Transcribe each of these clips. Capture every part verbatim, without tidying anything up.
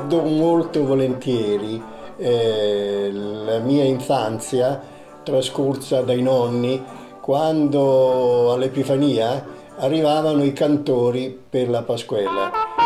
ricordo molto volentieri eh, la mia infanzia trascorsa dai nonni, quando all'Epifania arrivavano i cantori per la Pasquella.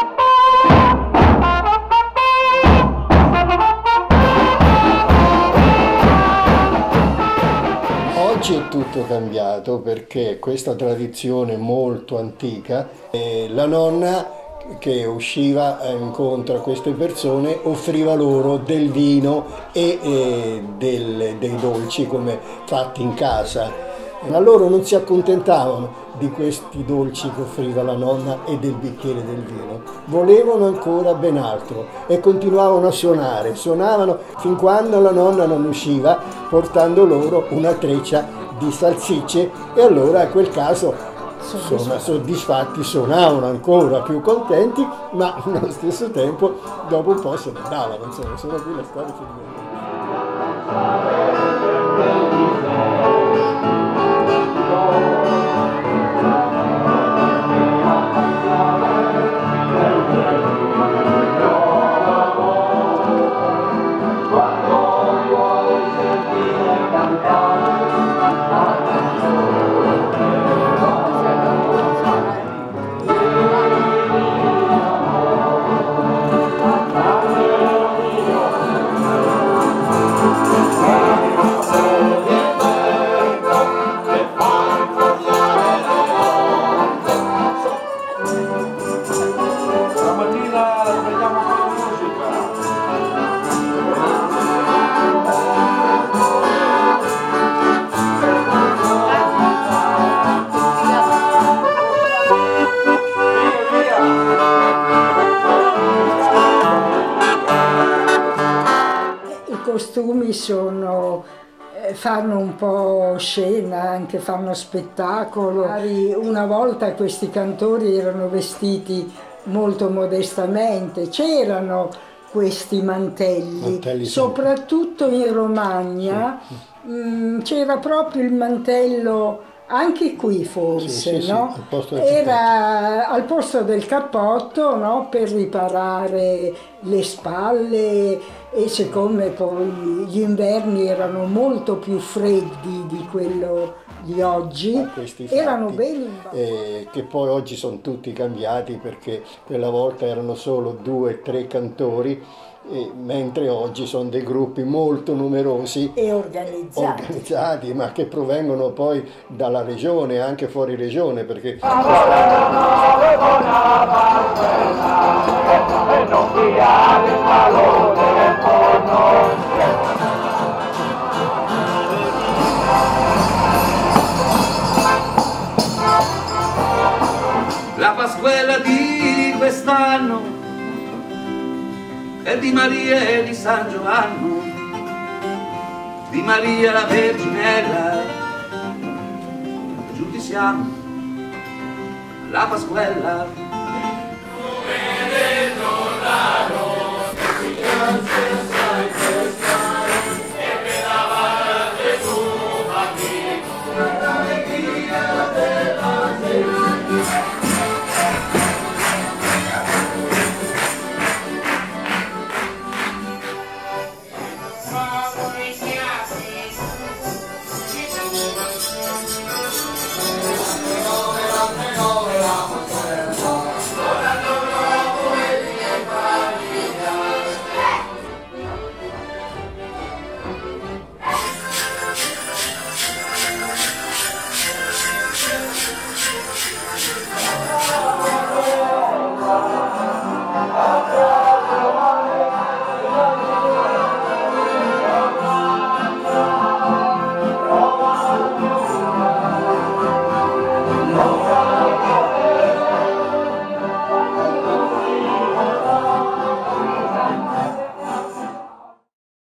Oggi è tutto cambiato perché questa tradizione molto antica, eh, la nonna che usciva incontro a queste persone offriva loro del vino e eh, del, dei dolci come fatti in casa, ma loro non si accontentavano di questi dolci che offriva la nonna e del bicchiere del vino, volevano ancora ben altro e continuavano a suonare, suonavano fin quando la nonna non usciva portando loro una treccia di salsicce, e allora a quel caso insomma, soddisfatti, suonavano ancora più contenti, ma allo stesso tempo dopo un po' se ne andavano, insomma, solo qui la storia finisce. I costumi sono, eh, fanno un po' scena, anche fanno spettacolo. Una volta questi cantori erano vestiti molto modestamente, c'erano questi mantelli, mantelli soprattutto in Romagna, sì. C'era proprio il mantello, anche qui forse, sì, sì, no? sì, al posto del era al posto del cappotto, no? Per riparare le spalle, e siccome poi gli inverni erano molto più freddi di quello di oggi, erano beni eh, che poi oggi sono tutti cambiati, perché quella volta erano solo due o tre cantori, eh, mentre oggi sono dei gruppi molto numerosi e organizzati. organizzati, ma che provengono poi dalla regione, anche fuori regione, perché la Pasquella di quest'anno è di Maria e di San Giovanni, di Maria la Verginella, giunti siamo alla Pasquella. Come dentro l'anno che si piange sai pescare e per davanti tu bambino, l'allegria della gente.